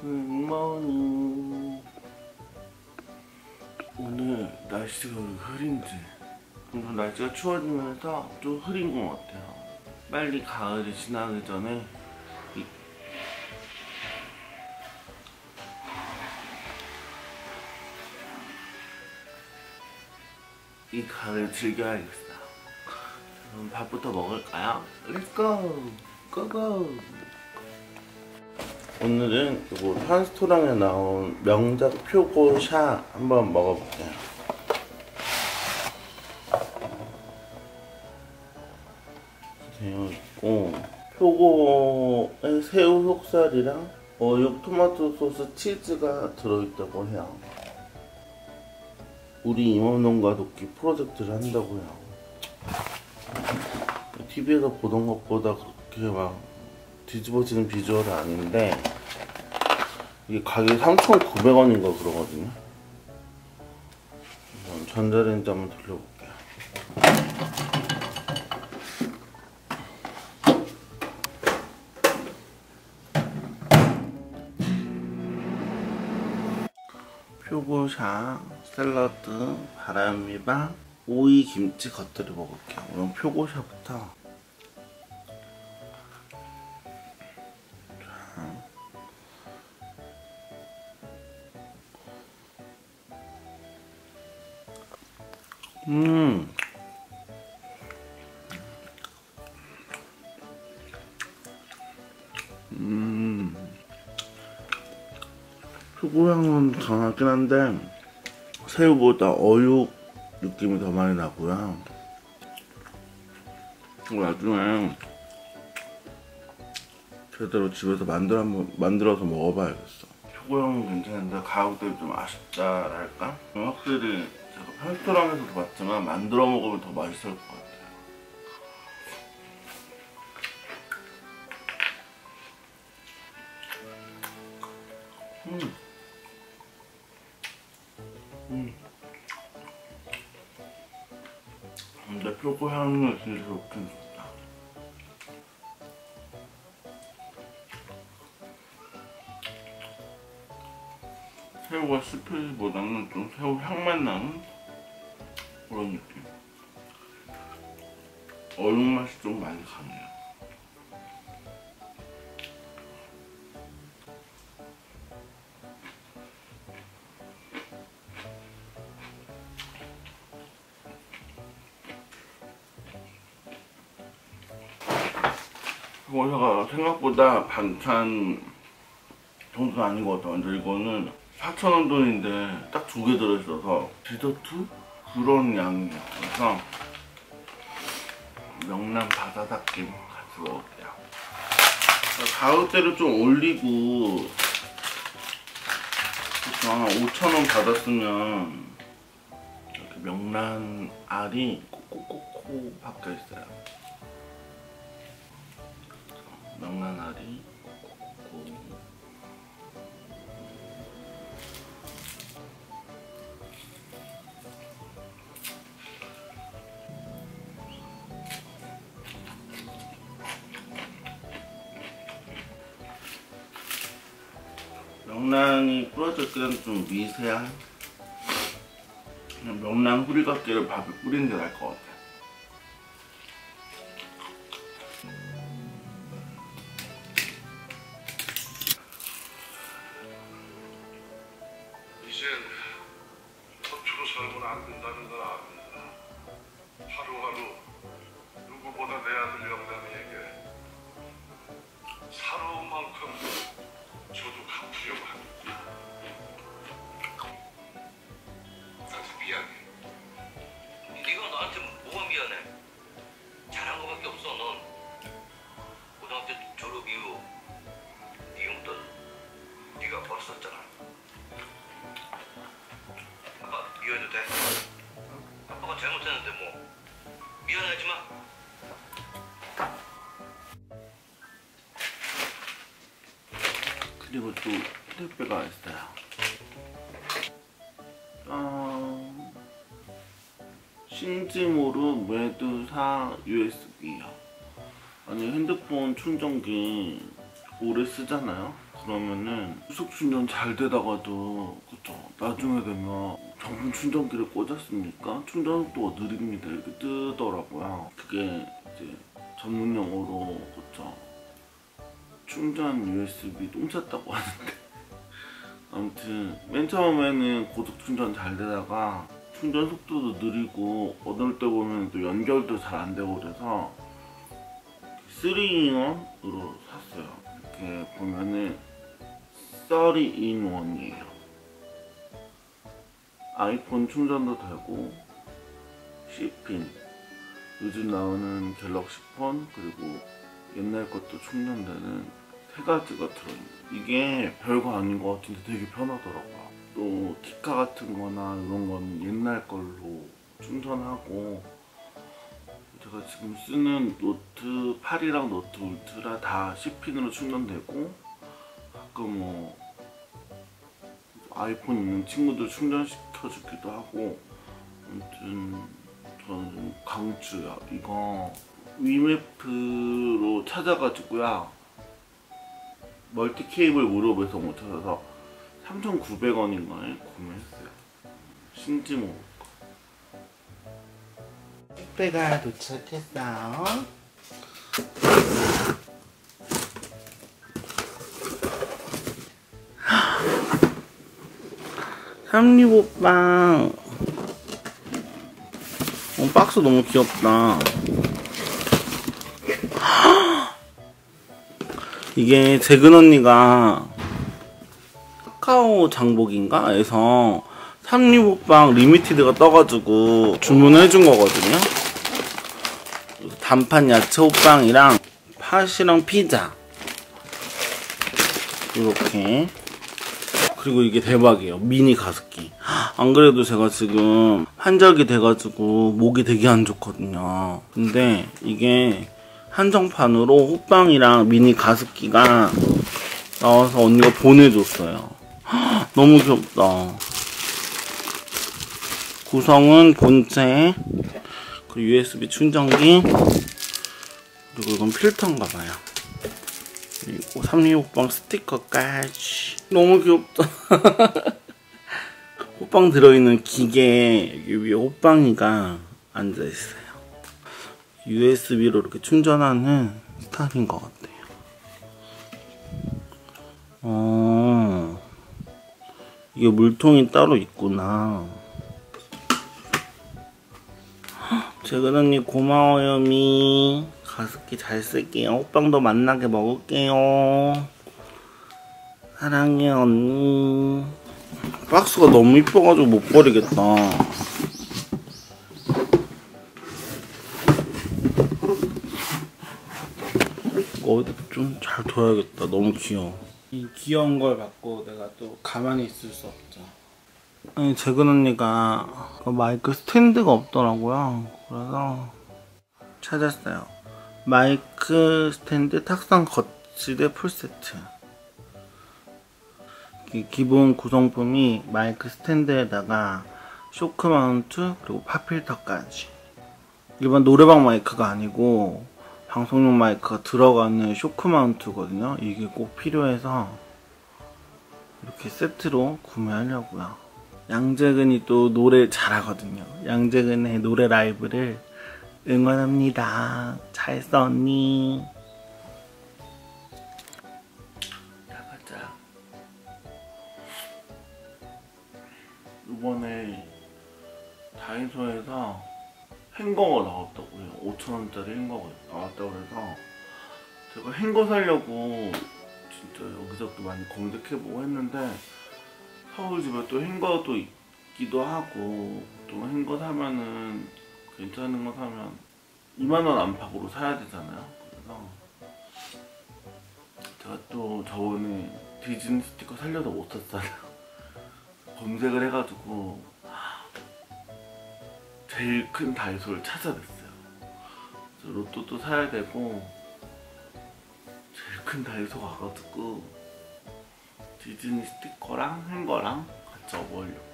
굿모닝. 오늘 날씨가 왜 흐린지. 점점 날씨가 추워지면서 좀 흐린 것 같아요. 빨리 가을이 지나기 전에 이 가을을 즐겨야겠어요. 그럼 밥부터 먹을까요? 렛츠고! 고고! 오늘은 이거 한스토랑에 나온 명작 표고샤 한번 먹어볼게요. 되어 있고, 표고에 새우 속살이랑 어육 토마토 소스 치즈가 들어있다고 해요. 우리 임원농가 돕기 프로젝트를 한다고요. TV에서 보던 것보다 그렇게 막 뒤집어지는 비주얼은 아닌데, 이게 가격이 3,900원인가 그러거든요. 전자레인지 한번 돌려볼게요. 표고샤, 샐러드, 바람미밥, 오이 김치 겉들여 먹을게요. 그럼 표고샤부터. 표고향은 강하긴 한데 새우보다 어육 느낌이 더 많이 나고요. 나중에 제대로 집에서 만들어서 먹어봐야겠어. 표고향은 괜찮은데 가격대가 좀 아쉽다랄까? 확실히 제가 편스토랑에서도 봤지만 만들어 먹으면 더 맛있을 것 같아요. 근데 표고향은 진짜 좋긴 좋다. 새우가 씹히기보다는 좀 새우 향만 나는 그런 느낌. 어육 맛이 좀 많이 강해요. 표고샤가 생각보다 반찬 정도는 아니거든. 근데 이거는 4,000원 돈인데 딱 2개 들어있어서 디저트? 그런 양이에요. 그래서 명란 바다닭김 같이 먹을게요. 가격대를 좀 올리고 한 5,000원 받았으면 이렇게 명란 알이 코코코코 박혀있어요. 명란 알이 코코코코. 명란이 뿌려질 때는 좀 미세한 그냥 명란 후리갓기를 밥에 뿌리는 게 나을 것 같아. 이젠 서투로 살고는 안 된다는 걸 압니다. 하루하루 누구보다 내 아들 영남이에게 살아온 만큼 저도 갚으려고 합니다. 나한테 미안해. 네가 나한테 뭐가 미안해? 잘한 거밖에 없어. 넌 고등학교 졸업 이후 네 용돈 네가 벌었었잖아. 아빠 미워해도 돼? 아빠가 잘못했는데 뭐 미안하지 마. 그리고 또 택배가 있어요. 신지모루 매두사 USB요. 아니 핸드폰 충전기 오래 쓰잖아요. 그러면은 후속 충전 잘 되다가도 그쵸 나중에 되면 정품 충전기를 꽂았습니까? 충전 속도가 느립니다 이렇게 뜨더라고요. 그게 이제 전문 용어로 그쵸 충전 USB 똥 쌌다고 하는데 아무튼 맨 처음에는 고속 충전 잘 되다가 충전 속도도 느리고 어떨 때 보면 또 연결도 잘 안 되고 그래서 3-in-1으로 샀어요. 이렇게 보면은 30-in-1이에요. 아이폰 충전도 되고 C핀, 요즘 나오는 갤럭시 폰 그리고 옛날 것도 충전되는 세 가지가 들어있는. 이게 별거 아닌 것 같은데 되게 편하더라고요. 또 키카 같은 거나 이런 건 옛날 걸로 충전하고, 제가 지금 쓰는 노트 8이랑 노트 울트라 다 C핀으로 충전되고, 가끔 뭐 아이폰 있는 친구들 충전시켜주기도 하고. 아무튼 저는 좀 강추야. 이거 위메프로 찾아가지고요 멀티 케이블 무료 배송 못 찾아서 3,900원인가에 구매했어요. 신지모 택배가 도착했어요. 삼립오빵. 박스 너무 귀엽다. 이게 재근 언니가 카카오 장복인가? 에서 삼립오빵 리미티드가 떠가지고 주문해준 거거든요. 단판 야채 호빵이랑 팥이랑 피자 이렇게. 그리고 이게 대박이에요. 미니 가습기. 안 그래도 제가 지금 환절기 돼가지고 목이 되게 안 좋거든요. 근데 이게 한정판으로 호빵이랑 미니 가습기가 나와서 언니가 보내줬어요. 너무 귀엽다. 구성은 본체, 그리고 USB 충전기, 그리고 이건 필터인가봐요. 그리고 삼립호빵 스티커까지. 너무 귀엽다. 호빵 들어있는 기계에 여기 위에 호빵이가 앉아있어요. USB로 이렇게 충전하는 스타일인 것 같아요. 이게 물통이 따로 있구나. 재근 언니 고마워요. 미 가습기 잘 쓸게요. 호빵도 맛나게 먹을게요. 사랑해 언니. 박스가 너무 이뻐가지고 못 버리겠다. 어디 좀 잘 둬야겠다. 너무 귀여워. 이 귀여운 걸 받고 내가 또 가만히 있을 수 없죠. 아니, 재근 언니가 마이크 스탠드가 없더라고요. 그래서 찾았어요. 마이크 스탠드 탁상 거치대 풀세트. 기본 구성품이 마이크 스탠드에다가 쇼크 마운트 그리고 팝필터까지. 일반 노래방 마이크가 아니고 방송용 마이크가 들어가는 쇼크 마운트거든요. 이게 꼭 필요해서 이렇게 세트로 구매하려고요. 양재근이 또 노래 잘하거든요. 양재근의 노래 라이브를 응원합니다. 잘했어 언니. 나가자. 이번에 다이소에서 행거가 나왔다고요. 5,000원짜리 행거가 나왔다고 해서 제가 행거 사려고 진짜 여기저기 많이 검색해보고 했는데, 서울집에 또 행거도 있기도 하고, 또 행거 사면은 괜찮은 거 사면 2만원 안팎으로 사야 되잖아요. 그래서 제가 또 저번에 디즈니 스티커 살려도 못 샀잖아요. 검색을 해가지고 제일 큰 다이소를 찾아냈어요. 로또도 사야 되고 제일 큰 다이소 가가지고 디즈니 스티커랑 행거랑 같이 업어보려고요.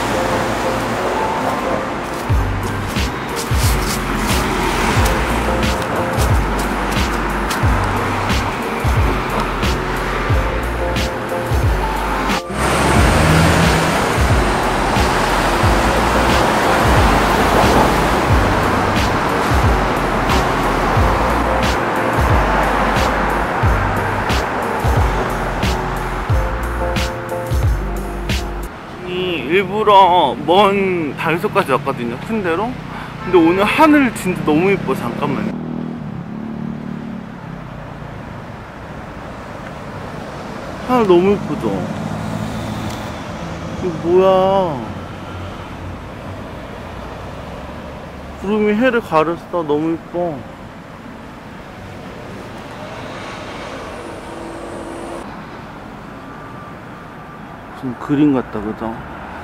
따라. 일부러 먼 다이소까지 왔거든요, 큰 데로. 근데 오늘 하늘 진짜 너무 예뻐. 잠깐만요. 하늘 너무 예쁘죠? 이거 뭐야. 구름이 해를 가렸어. 너무 예뻐. 무슨 그림 같다, 그죠?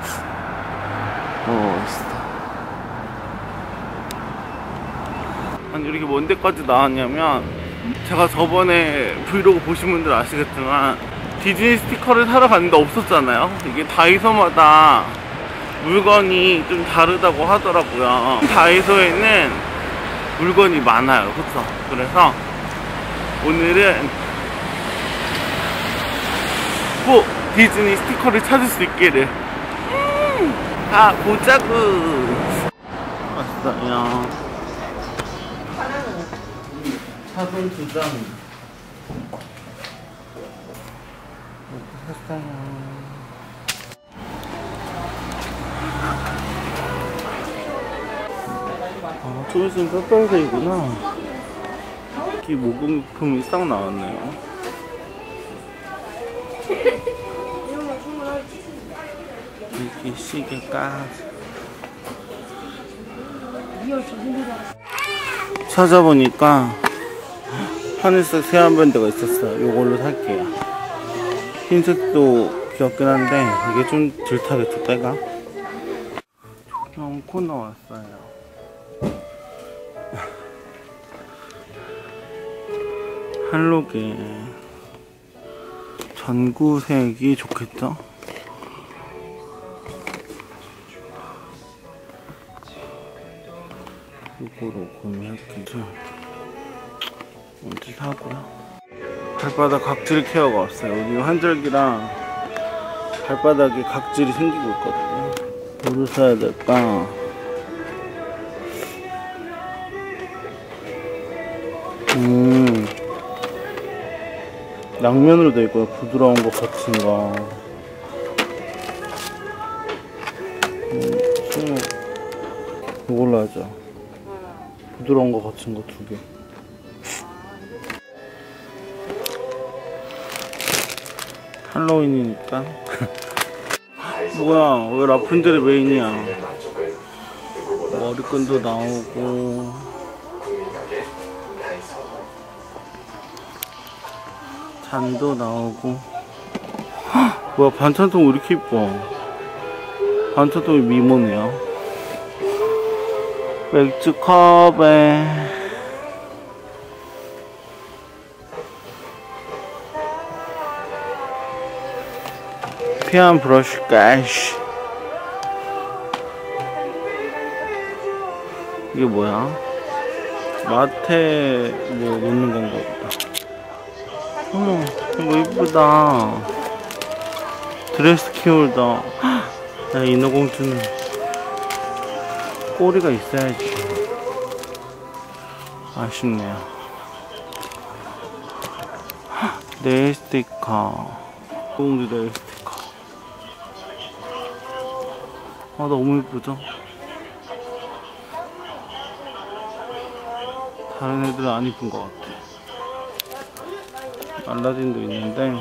멋있어. 아니, 이렇게 먼 데까지 나왔냐면, 제가 저번에 브이로그 보신 분들 아시겠지만 디즈니 스티커를 사러 갔는데 없었잖아요. 이게 다이소마다 물건이 좀 다르다고 하더라고요. 다이소에는 물건이 많아요, 그쵸? 그래서 오늘은 꼭 디즈니 스티커를 찾을 수 있기를 보자구. 왔어요. 사돈 2장 샀어요. 좀 있으면 뼈뼈새이구나. 이렇게 모금품이 싹 나왔네요. 이렇게 시계까지. 찾아보니까 하늘색 세안밴드가 있었어요. 요걸로 살게요. 흰색도 귀엽긴 한데 이게 좀 들타겠죠, 때가. 조명 코너 왔어요. 할로게 전구색이 좋겠죠? 이거로 구매할게요. 언제 사고요? 발바닥 각질 케어가 없어요. 여기 환절기랑 발바닥에 각질이 생기고 있거든요. 뭐를 사야 될까? 양면으로 되어 있고요. 부드러운 거, 거친 거. 이걸로 하죠. 부드러운 거, 거친 거 2개. 할로윈이니까. 뭐야, 왜 라푼젤이 메인이야. 머리끈도 나오고. 잔도 나오고. 헉, 뭐야, 반찬통 왜 이렇게 이뻐. 반찬통이 미모네요. 맥주컵에 피한 브러쉬까지. 이게 뭐야? 마테 뭐 놓는 건가 보다. 이거 이쁘다. 드레스 키홀더. 야, 인어공주는 꼬리가 있어야지. 아쉽네요. 네일 스티커. 인어공주 네일 스티커. 너무 이쁘죠? 다른 애들은 안 이쁜 것 같아. 알라딘도 있는데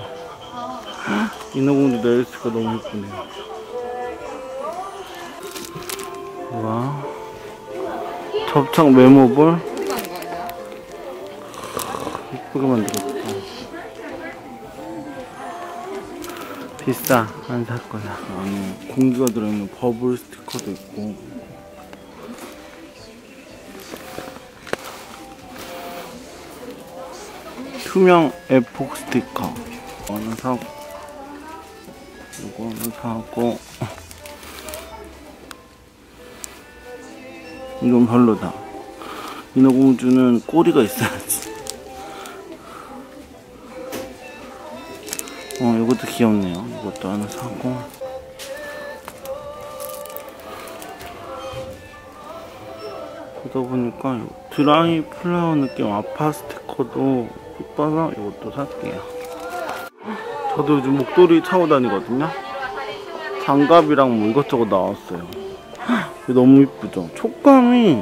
인어공주 네일 스티커 너무 이쁘네요. 우와, 접착 메모볼 이쁘게 만들었다. 비싸, 안 살 거야. 안에 공기가 들어있는 버블 스티커도 있고. 투명 에폭 스티커 이거는 사고, 이거는 사고. 이건 별로다. 인어공주는 꼬리가 있어야지. 이것도 귀엽네요. 이것도 하나 사고. 보다 보니까 드라이 플라워 느낌 아파 스티커도 이뻐서 이것도 살게요. 저도 요즘 목도리 차고 다니거든요. 장갑이랑 뭐 이것저것 나왔어요. 이거 너무 이쁘죠? 촉감이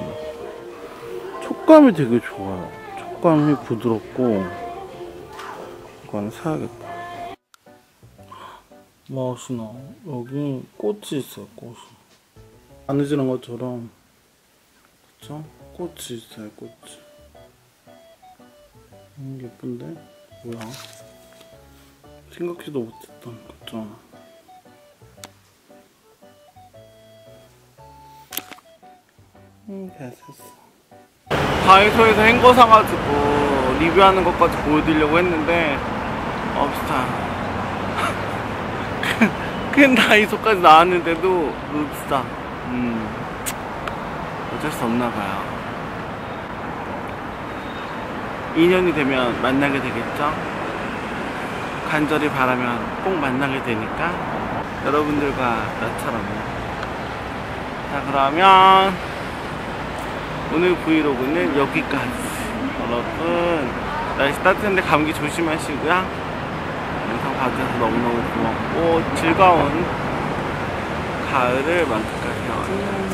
되게 좋아요. 촉감이 부드럽고 이거는 사야겠다. 멋있나? 여기 꽃이 있어요. 꽃이 바느질한 것처럼, 그쵸? 꽃이 있어요. 꽃이 예쁜데? 뭐야? 생각지도 못했던, 그쵸? 됐었어. 다이소에서 헹궈 사가지고 리뷰하는 것까지 보여드리려고 했는데 없다. 큰 다이소까지 나왔는데도 없다. 어쩔 수 없나봐요. 2년이 되면 만나게 되겠죠? 간절히 바라면 꼭 만나게 되니까 여러분들과 나처럼요. 자, 그러면 오늘 브이로그는 여기까지. 여러분 날씨 따뜻한데 감기 조심하시고요. 영상 봐주셔서 너무너무 고맙고 즐거운 가을을 만끽하세요.